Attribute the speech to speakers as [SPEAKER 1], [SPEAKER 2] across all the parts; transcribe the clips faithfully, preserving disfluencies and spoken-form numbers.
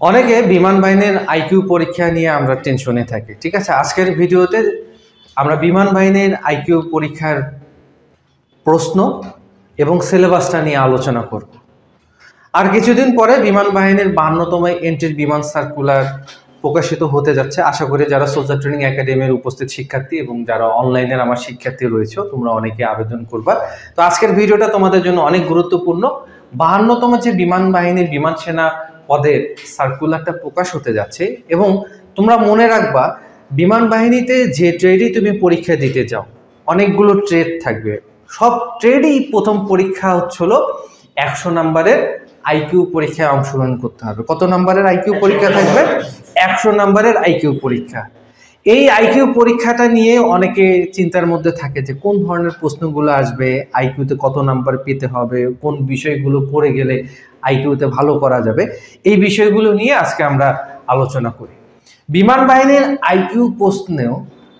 [SPEAKER 1] অনেকে বিমান বাহিনীর আইকিউ পরীক্ষা নিয়ে আমরা টেনশনে থাকি। ঠিক আছে, আজকের ভিডিওতে আমরা বিমান বাহিনীর আইকিউ পরীক্ষার প্রশ্ন এবং সিলেবাসটা নিয়ে আলোচনা করব। আর কিছুদিন পরে বিমান বাহিনীর বাহান্নতম এন্ট্রির বিমান সার্কুলার প্রকাশিত হতে যাচ্ছে। আশা করি যারা সোলজার ট্রেনিং একাডেমির উপস্থিত শিক্ষার্থী এবং যারা অনলাইনের আমার শিক্ষার্থী রয়েছে তোমরা অনেকে আবেদন করবা। তো আজকের ভিডিওটা তোমাদের জন্য অনেক গুরুত্বপূর্ণ। বাহান্নতম যে বিমান বাহিনীর বিমান সেনা পদের সার্কুলারটা প্রকাশ হতে যাচ্ছে এবং তোমরা মনে রাখবা বিমান বাহিনীতে যে ট্রেডই তুমি পরীক্ষা দিতে যাও অনেকগুলো ট্রেড থাকবে। সব ট্রেডই প্রথম পরীক্ষা হচ্ছিল একশো নাম্বারের আইকিউ পরীক্ষায় অংশগ্রহণ করতে হবে। কত নাম্বারের আইকিউ পরীক্ষা থাকবে? একশো নাম্বারের আইকিউ পরীক্ষা। এই আইকিউ পরীক্ষাটা নিয়ে অনেকে চিন্তার মধ্যে থাকে যে কোন ধরনের প্রশ্নগুলো আসবে, আইকিউতে কত নাম্বার পেতে হবে, কোন বিষয়গুলো পড়ে গেলে আইকিউতে ভালো করা যাবে। এই বিষয়গুলো নিয়ে আজকে আমরা আলোচনা করি। বিমান বাহিনীর আইকিউ প্রশ্নেও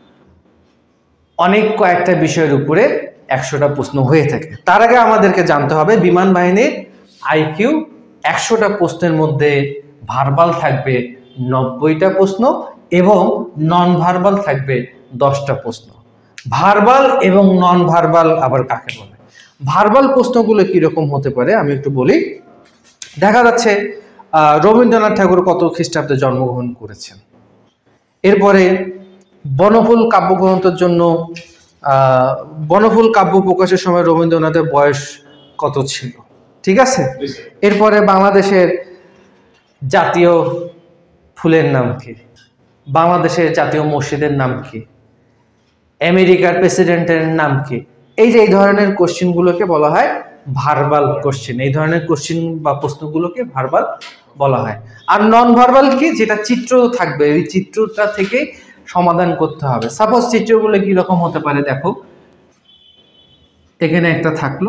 [SPEAKER 1] অনেক কয়েকটা বিষয়ের উপরে একশোটা প্রশ্ন হয়ে থাকে। তার আগে আমাদেরকে জানতে হবে বিমান বাহিনীর আইকিউ একশোটা প্রশ্নের মধ্যে ভার্বাল থাকবে নব্বইটা প্রশ্ন এবং নন ভার্বাল থাকবে দশটা প্রশ্ন। ভার্বাল এবং নন ভার্বাল আবার কাকে বলে? ভার্বাল প্রশ্নগুলো কিরকম হতে পারে আমি একটু বলি। দেখা যাচ্ছে রবীন্দ্রনাথ ঠাকুর কত খ্রিস্টাব্দে জন্মগ্রহণ করেছেন। এরপরে বনফুল কাব্যগ্রন্থের জন্য আহ বনফুল কাব্য প্রকাশের সময় রবীন্দ্রনাথের বয়স কত ছিল। ঠিক আছে, এরপরে বাংলাদেশের জাতীয় ফুলের নাম কি, বাংলাদেশের জাতীয় মসজিদের নাম কি, আমেরিকার প্রেসিডেন্টের নাম কি। এই যে এই ধরনের কোশ্চেনগুলোকে বলা হয় ভার্বাল কোশ্চেন। এই ধরনের কোশ্চেন বা প্রশ্নগুলোকে ভার্বাল বলা হয়। আর নন ভার্বাল কি, যেটা চিত্র থাকবে, এই চিত্রটা থেকে সমাধান করতে হবে। সাপোজ চিত্রগুলো কি রকম হতে পারে দেখো, এখানে একটা থাকলো,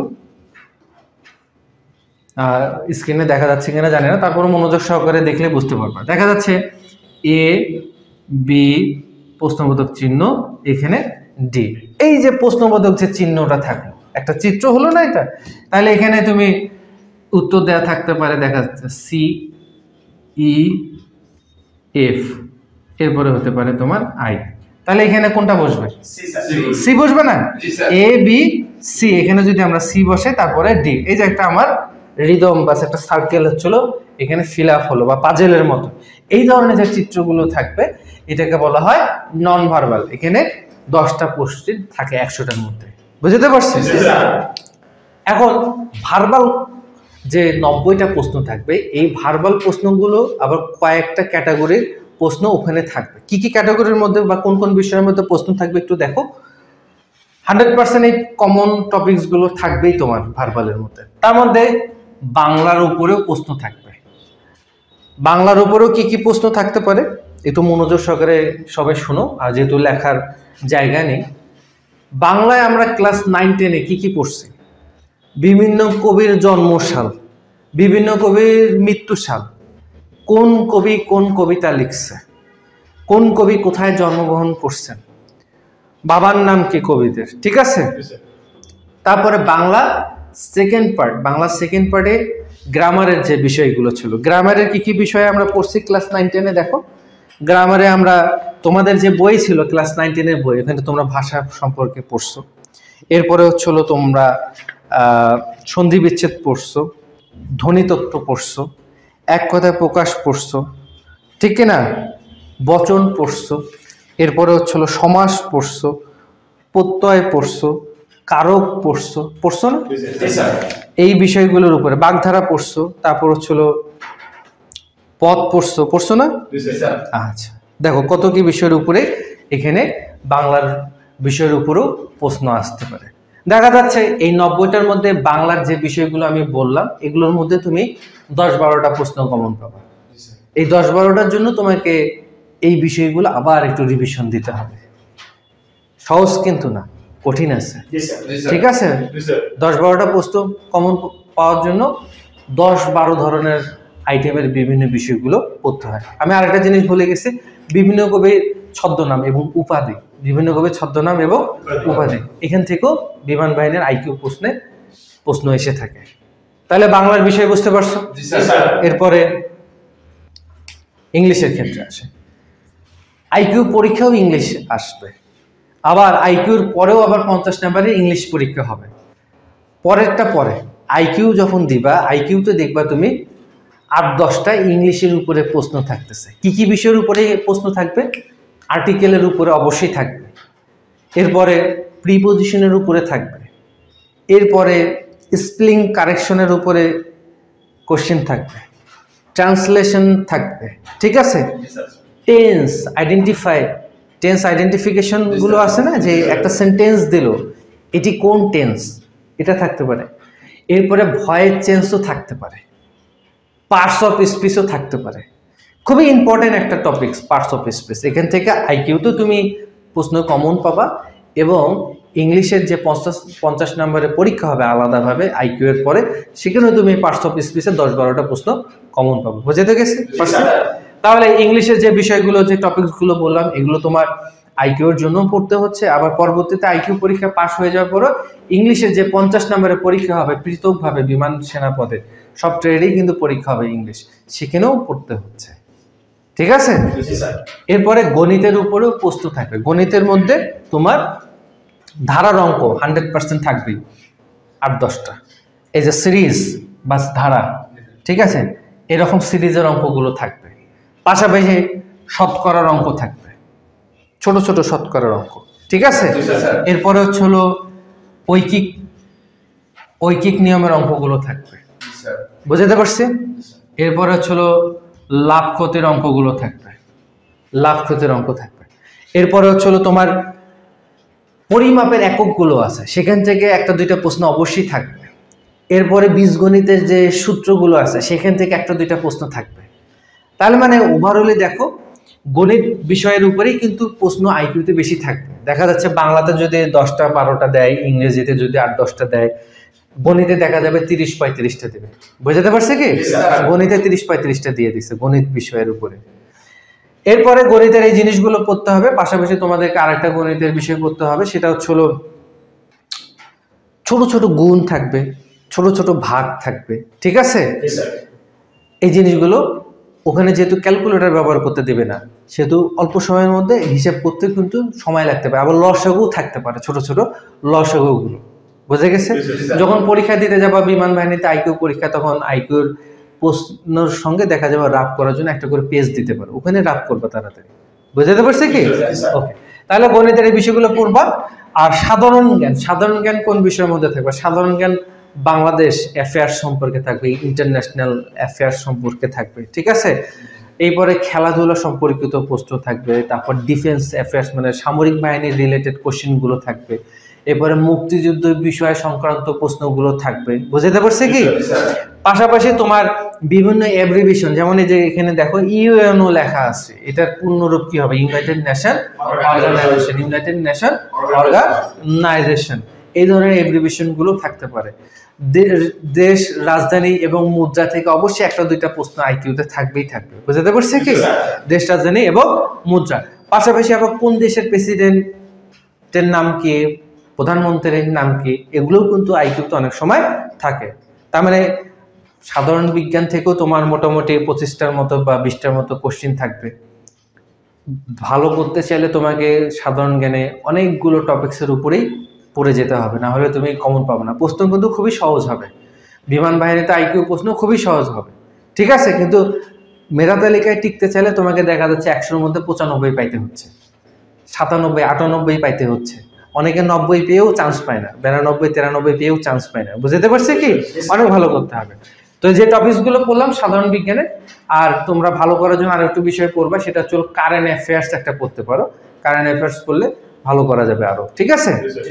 [SPEAKER 1] আর স্ক্রিনে দেখা যাচ্ছে কিনা জানি না, তারপর মনোযোগ সহকারে দেখলে বুঝতে পারবা। দেখা যাচ্ছে এ বি প্রশ্নবোধক চিহ্ন, এখানে ডি। এই যে প্রশ্নবোধক যে চিহ্নটা থাকলো, একটা চিত্র হলো না এটা, তাহলে এখানে তুমি উত্তর দেওয়া থাকতে পারে। দেখা যাচ্ছে সি ই এফ, এরপরে হতে পারে তোমার আই। তাহলে এখানে কোনটা বসবে? সি বসবে না? এ বি সি, এখানে যদি আমরা সি বসে তারপরে ডি। এই যে একটা আমার রিদম বা একটা সার্কেল হচ্ছিল, এখানে ফিল আপ হলো বা পাজেলের মতো। এই ধরনের যে চিত্রগুলো থাকবে এটাকে বলা হয় নন ভার্বাল। এখানে দশটা প্রশ্ন থাকে একশোটার মধ্যে, বুঝতে পারছি? এখন ভার্বাল যে নব্বইটা প্রশ্ন থাকবে, এই ভার্বাল প্রশ্নগুলো আবার কয়েকটা ক্যাটাগরির প্রশ্ন ওখানে থাকবে। কি কি ক্যাটাগরির মধ্যে বা কোন কোন বিষয়ের মধ্যে প্রশ্ন থাকবে একটু দেখো। হান্ড্রেড পার্সেন্ট এই কমন টপিকস গুলো থাকবেই তোমার ভার্বালের মধ্যে। তার মধ্যে বাংলার উপরেও প্রশ্ন থাকবে। বাংলার উপরেও কি কি প্রশ্ন থাকতে পারে একটু মনোযোগ সহকারে সবাই শোনো, আর যেহেতু লেখার জায়গা নেই। বাংলায় আমরা ক্লাস নাইন টেনে কি কি পড়ছি? বিভিন্ন কবির জন্মসাল, বিভিন্ন কবির মৃত্যুসাল, কোন কবি কোন কবিতা লিখছে, কোন কবি কোথায় জন্মগ্রহণ করছেন, বাবার নাম কি কবিদের। ঠিক আছে, তারপরে Bangla second part, Bangla second পার্টে গ্রামারের যে বিষয়গুলো ছিল, গ্রামারের কি কি বিষয় আমরা পড়ছি ক্লাস নাইন টেনে। দেখো গ্রামারে আমরা তোমাদের যে বই ছিল ক্লাস নাইন টেনের বই, এখানে তোমরা ভাষা সম্পর্কে পড়ছো। এরপরে হচ্ছিল তোমরা আহ সন্ধি বিচ্ছেদ পড়ছো, ধ্বনিতত্ত্ব পড়ছো, এক কথায় প্রকাশ পড়ছো, ঠিক কিনা, বচন পড়ছো। এরপরে হচ্ছিল সমাস পড়ছো, প্রত্যয় পড়ছো, কারক পড়ছো, পড়ছো না এই বিষয়গুলোর উপরে। বাগধারা পড়ছো, তারপর হচ্ছিল পদ পড়ছো, পড়ছো না? আচ্ছা, দেখো কত কি বিষয়ের উপরে এখানে বাংলার বিষয়ের উপরেও প্রশ্ন আসতে পারে। দেখা যাচ্ছে এই নব্বইটার মধ্যে বাংলার যে বিষয়গুলো আমি বললাম এগুলোর মধ্যে তুমি দশ বারোটা প্রশ্ন কমন পাবে। এই দশ বারোটার জন্য তোমাকে এই বিষয়গুলো আবার একটু রিভিশন দিতে হবে। সহজ কিন্তু না, কঠিন আছে। ঠিক আছে, দশ বারোটা প্রশ্ন কমন পাওয়ার জন্য দশ বারো ধরনের আইটেমের বিভিন্ন বিষয়গুলো পড়তে হয়। আমি আরেকটা জিনিস বলে গেছি, বিভিন্ন কবির ছদ্মনাম এবং উপাধি, বিভিন্ন কবির ছদ্মনাম এবং উপাধি, এখান থেকেও বিমান বাহিনীর আইকিউ প্রশ্নে প্রশ্ন এসে থাকে। তাহলে বাংলার বিষয় বুঝতে পারছো? এরপরে ইংলিশের ক্ষেত্রে আসে। আইকিউ পরীক্ষাও ইংলিশ আসবে, আবার আইকিউর পরেও আবার পঞ্চাশ নাম্বারের ইংলিশ পরীক্ষা হবে। পরেরটা পরে আইকিউ যখন দিবা, আইকিউতে দেখবা তুমি আট দশটা ইংলিশের উপরে প্রশ্ন থাকতেছে। কি কি বিষয়ের উপরে প্রশ্ন থাকবে? আর্টিকেলের উপরে অবশ্যই থাকবে, এরপরে প্রিপোজিশনের উপরে থাকবে, এরপরে স্পেলিং কারেকশনের উপরে কোশ্চেন থাকবে, ট্রান্সলেশন থাকবে, ঠিক আছে? টেন্স আইডেন্টিফাই, টেন্স আইডেন্টিফিকেশন গুলো আছে না, যে একটা সেন্টেন্স দিল এটি কোন টেন্স, এটা থাকতে পারে। এরপরে ভয়েস চেঞ্জও থাকতে পারে, পার্টস অফ স্পিচও থাকতে পারে। খুবই ইম্পর্টেন্ট একটা টপিকস পার্টস অফ স্পিচ। এখান থেকে আইকিউ তো তুমি প্রশ্ন কমন পাবা, এবং ইংলিশের যে পঞ্চাশ পঞ্চাশ নম্বরের পরীক্ষা হবে আলাদাভাবে আইকিউ এর পরে, সেখানেও তুমি পার্টস অফ স্পিচের দশ বারোটা প্রশ্ন কমন পাবো। বুঝতে গেছি? তাহলে ইংলিশের যে বিষয়গুলো, যে টপিকসগুলো বললাম, এগুলো তোমার আইকিউ এর জন্য পড়তে হচ্ছে। আবার পরবর্তীতে আইকিউ পরীক্ষা পাস হয়ে যাওয়ার পরও ইংলিশের যে পঞ্চাশ নম্বরের পরীক্ষা হবে পৃথকভাবে বিমান সেনা পদে, সব ট্রেডেই কিন্তু পরীক্ষা হবে ইংলিশ, সেখানেও পড়তে হচ্ছে, ঠিক আছে? এরপরে গণিতের উপরেও প্রশ্ন থাকবে। গণিতের মধ্যে তোমার ধারার অঙ্ক হান্ড্রেড পার্সেন্ট থাকবেই, আট দশটা। এই যে সিরিজ বা ধারা, ঠিক আছে, এরকম সিরিজের অঙ্কগুলো থাকবে। পাশাপাশি শতকরার অঙ্ক থাকবে, ছোট ছোট শতকরার অঙ্ক, ঠিক আছে? এরপরে হচ্ছে হলো ঐকিক ঐকিক নিয়মের অঙ্কগুলো থাকবে, বুঝতে পারছি? এরপরে হচ্ছে হলো লাভ ক্ষতির অঙ্কগুলো থাকবে, লাভ ক্ষতির অঙ্ক থাকবে। এরপরে হচ্ছে হলো তোমার পরিমাপের এককগুলো আছে, সেখান থেকে একটা দুইটা প্রশ্ন অবশ্যই থাকবে। এরপরে বীজগণিতের যে সূত্রগুলো আছে, সেখান থেকে একটা দুইটা প্রশ্ন থাকবে। তাহলে মানে ওভারঅলে দেখো, গণিত বিষয়ের উপরেই কিন্তু প্রশ্ন আইকিউতে বেশি থাকবে। দেখা যাচ্ছে বাংলাতে যদি দশটা বারোটা দেয়, ইংরেজিতে যদি আট দশটা দেয়, গণিতে দেখা যাবে তিরিশ পঁয়ত্রিশটা দেবে। বুঝতে পারছে কি? গণিতে তিরিশ পঁয়ত্রিশটা দিয়ে দিচ্ছে গণিত বিষয়ের উপরে। এরপরে গণিতের এই জিনিসগুলো পড়তে হবে, পাশাপাশি তোমাদেরকে আরেকটা গণিতের বিষয় পড়তে হবে, সেটা হচ্ছে হলো ছোট ছোট গুণ থাকবে, ছোট ছোট ভাগ থাকবে, ঠিক আছে? এই জিনিসগুলো ওখানে যেহেতু ক্যালকুলেটর ব্যবহার করতে দেবে না, সেহেতু অল্প সময়ের মধ্যে হিসাব করতে কিন্তু সময় লাগতে পারে। আবার লসাগুও থাকতে পারে, ছোট ছোট লসাগুগুলো। বুঝে গেছে? যখন পরীক্ষা দিতে যাবা বিমান বাহিনীতে আইকিউ পরীক্ষা, তখন আইকিউর প্রশ্নের সঙ্গে দেখা যাবে রাফ করার জন্য একটা করে পেজ দিতে পারো, ওখানে রাফ করবা তাড়াতাড়ি। বুঝতে পারছে কি? ওকে, তাহলে গণিতের এই বিষয়গুলো পড়বা। আর সাধারণ জ্ঞান, সাধারণ জ্ঞান কোন বিষয়ের মধ্যে থাকবে? সাধারণ জ্ঞান বাংলাদেশ অ্যাফেয়ার্স সম্পর্কে থাকবে, ইন্টারন্যাশনাল অ্যাফেয়ার্স সম্পর্কে থাকবে, ঠিক আছে? এরপরে খেলাধুলা সম্পর্কিত প্রশ্ন থাকবে, তারপর ডিফেন্স অ্যাফেয়ার্স মানে সামরিক বাহিনীর রিলেটেড কোশ্চেনগুলো থাকবে, এরপরে মুক্তিযুদ্ধ বিষয় সংক্রান্ত প্রশ্নগুলো থাকবে। বুঝতে পারছে কি? পাশাপাশি তোমার বিভিন্ন অ্যাব্রিভিয়েশন, যেমন এই যে এখানে দেখো ইউএনও লেখা আছে, এটার পূর্ণরূপ কি হবে? United Nation Organisation, United Nation Organisation. এই ধরনের অ্যাব্রিভিয়েশন গুলো থাকতে পারে। দেশ, রাজধানী এবং মুদ্রা থেকে অবশ্যই একটা দুইটা প্রশ্ন আইকিউতে থাকবেই থাকবে। বুঝতে পারছে কি? দেশ, রাজধানী এবং মুদ্রা। পাশাপাশি আবার কোন দেশের প্রেসিডেন্টের নাম কি, প্রধানমন্ত্রীর নাম কি, এগুলোও কিন্তু আইকিউতে অনেক সময় থাকে। তার মানে সাধারণ বিজ্ঞান থেকেও তোমার মোটামুটি পঁচিশটার মতো বা বিশটার মতো কোশ্চিন থাকবে। ভালো করতে চাইলে তোমাকে সাধারণ জ্ঞানে অনেকগুলো টপিক্সের উপরেই পড়ে যেতে হবে, না হলে তুমি কমন পাবে না। প্রশ্ন কিন্তু খুবই সহজ হবে, বিমান বাহিনীতে আইকিউ প্রশ্ন খুবই সহজ হবে, ঠিক আছে? কিন্তু মেধা তালিকায় টিকতে চাইলে তোমাকে দেখা যাচ্ছে একশোর মধ্যে পঁচানব্বই পাইতে হচ্ছে, সাতানব্বই আটানব্বই পাইতে হচ্ছে, অনেকে নব্বই পেয়েও চান্স পায় না, বিরানব্বই তিরানব্বই পেয়েও চান্স পায় না। বুঝতে পারছে কি? অনেক ভালো করতে হবে। তো যে টপিকসগুলো পড়লাম সাধারণ বিজ্ঞানে, আর তোমরা ভালো করার জন্য আরেকটু বিষয় পড়বা, সেটা হচ্ছে কারেন্ট অ্যাফেয়ার্স একটা পড়তে পারো। কারেন্ট অ্যাফেয়ার্স পড়লে ভালো করা যাবে আরো, ঠিক আছে?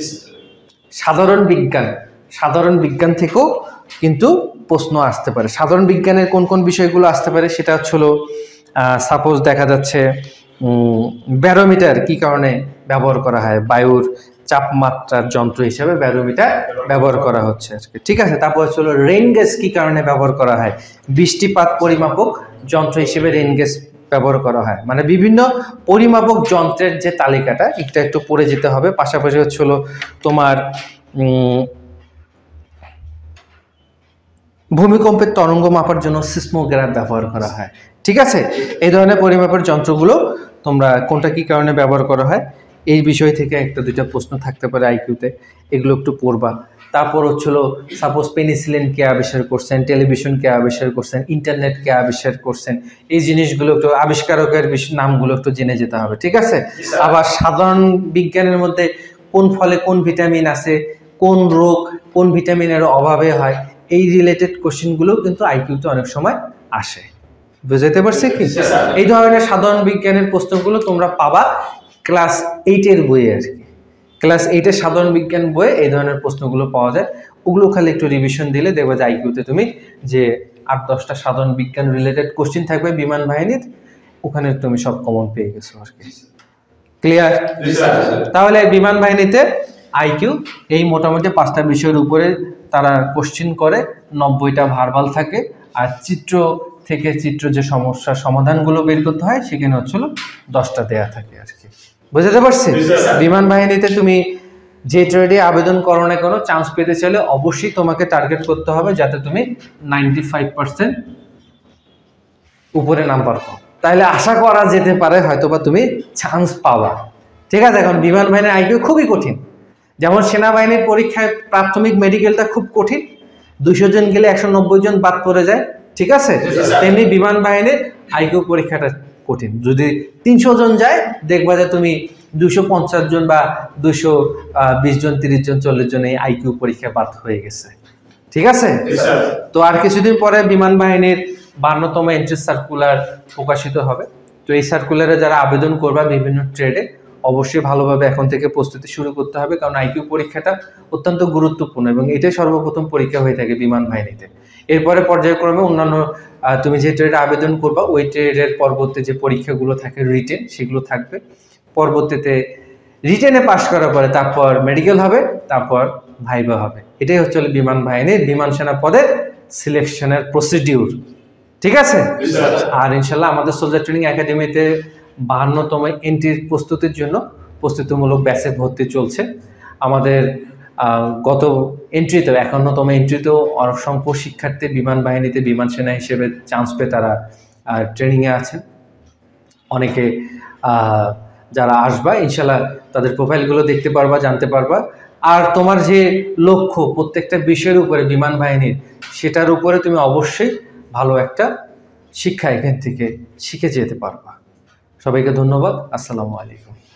[SPEAKER 1] সাধারণ বিজ্ঞান, সাধারণ বিজ্ঞান থেকেও কিন্তু প্রশ্ন আসতে পারে। সাধারণ বিজ্ঞানের কোন কোন বিষয়গুলো আসতে পারে সেটা হচ্ছে সাপোজ দেখা যাচ্ছে ব্যারোমিটার কি কারণে ব্যবহার করা হয়, বায়ুর চাপমাত্রার যন্ত্র হিসেবে ব্যারোমিটার ব্যবহার করা হচ্ছে, ঠিক আছে? তারপর হচ্ছে রেইন গেজ কি কারণে ব্যবহার করা হয়, বৃষ্টিপাত পরিমাপক যন্ত্র হিসেবে রেইন গেজ ব্যবহার করা হয়। মানে বিভিন্ন পরিমাপক যন্ত্রের যে তালিকাটা এটা একটু পড়ে যেতে হবে। পাশাপাশি হচ্ছে হলো তোমার ভূমিকম্পের তরঙ্গ মাপার জন্য সিসমোগ্রাফ ব্যবহার করা হয়, ঠিক আছে? এই ধরনের পরিমাপের যন্ত্রগুলো তোমরা কোনটা কি কারণে ব্যবহার করা হয় এই বিষয় থেকে একটা দুইটা প্রশ্ন থাকতে পারে আইকিউতে, এগুলো একটু পড়বা। তারপর হচ্ছিল সাপোজ পেনিসিলিন কে আবিষ্কার করছেন, টেলিভিশন কে আবিষ্কার করছেন, ইন্টারনেট কে আবিষ্কার করছেন, এই জিনিসগুলো একটু আবিষ্কারকের নামগুলো একটু জেনে যেতে হবে। ঠিক আছে? আবার সাধারণ বিজ্ঞানের মধ্যে কোন ফলে কোন ভিটামিন আছে, কোন রোগ কোন ভিটামিনের অভাবে হয়, এই রিলেটেড কোশ্চেনগুলো কিন্তু আইকিউতে অনেক সময় আসে। বুঝাইতে পারছি কি? এই ধরনের সাধারণ বিজ্ঞানের প্রশ্নগুলো তোমরা পাবা ক্লাস এইটের বইয়ে আর কি। ক্লাস এইটের সাধারণ বিজ্ঞান বইয়ে এই ধরনের প্রশ্নগুলো পাওয়া যায়। ওগুলো খালি একটু রিভিশন দিলে দেখবে যে আইকিউতে তুমি যে আট দশটা সাধারণ বিজ্ঞান রিলেটেড কোশ্চেন থাকবে বিমান বাহিনীর, ওখানে তুমি সব কমন পেয়ে গেছো আর কি। ক্লিয়ার? তাহলে বিমান বাহিনীতে আইকিউ এই মোটামুটি পাঁচটা বিষয়ের উপরে তারা কোশ্চেন করে, নব্বইটা ভার্বাল থাকে, আর চিত্র থেকে চিত্র যে সমস্যার সমাধানগুলো বের করতে হয় সেখানে হচ্ছিল দশটা দেয়া থাকে আর কি। বুঝতে পারছি? বিমান বাহিনীতে তুমি যে ট্রেডে আবেদন করো না কোনো, চান্স পেতে চাইলে অবশ্যই তোমাকে টার্গেট করতে হবে যাতে তুমি নাইনটি ফাইভ পার্সেন্ট উপরে নাম্বার পাও, তাহলে আশা করা যেতে পারে হয়তোবা তুমি চান্স পাবা। ঠিক আছে? এখন বিমান বাহিনীর আইকিউ খুবই কঠিন। যেমন সেনাবাহিনীর পরীক্ষায় প্রাথমিক মেডিকেলটা খুব কঠিন, দুইশো জন গেলে একশো নব্বই জন বাদ পড়ে যায়। ঠিক আছে? তেমনি বিমান বাহিনীর আইকিউ পরীক্ষাটা কঠিন। যদি তিনশো জন যায় দেখবা যে তুমি দুশো পঞ্চাশ জন বা দুশো বিশ জন তিরিশ জন চল্লিশ জন এই আইকিউ পরীক্ষা বাদ হয়ে গেছে। ঠিক আছে? তো আর কিছুদিন পরে বিমান বাহিনীর বান্নতম এন্ট্রি সার্কুলার প্রকাশিত হবে। তো এই সার্কুলারে যারা আবেদন করবা বিভিন্ন ট্রেডে অবশ্যই ভালোভাবে এখন থেকে প্রস্তুতি শুরু করতে হবে, কারণ আইকিউ পরীক্ষাটা অত্যন্ত গুরুত্বপূর্ণ এবং এটাই সর্বপ্রথম পরীক্ষা হয়ে থাকে বিমান বাহিনীতে। এরপরে পর্যায়ক্রমে অন্যান্য তুমি যে ট্রেডে আবেদন করবা ওই ট্রেডের পরবর্তী যে পরীক্ষাগুলো থাকে রিটেন, সেগুলো থাকবে। পরবর্তীতে রিটেনে পাশ করার পরে তারপর মেডিকেল হবে, তারপর ভাইবা হবে। এটাই হচ্ছে বিমান বাহিনীর বিমান সেনা পদের সিলেকশনের প্রসিডিউর। ঠিক আছে? আর ইনশাল্লাহ আমাদের সোলজার ট্রেনিং একাডেমিতে বাহান্নতম এন্ট্রির প্রস্তুতির জন্য প্রস্তুতিমূলক ব্যাচে ভর্তি চলছে। আমাদের গত এন্ট্রিতেও একান্নতম এন্ট্রিতেও অসংখ্য শিক্ষার্থী বিমান বাহিনীতে বিমান সেনা হিসেবে চান্স পেয়ে তারা ট্রেনিংয়ে আছেন। অনেকে যারা আসবা ইনশাল্লাহ তাদের প্রোফাইলগুলো দেখতে পারবা, জানতে পারবা। আর তোমার যে লক্ষ্য প্রত্যেকটা বিষয়ের উপরে বিমান বাহিনীর, সেটার উপরে তুমি অবশ্যই ভালো একটা শিক্ষা এখান থেকে শিখে যেতে পারবা। সবাইকে ধন্যবাদ। আসসালামু আলাইকুম।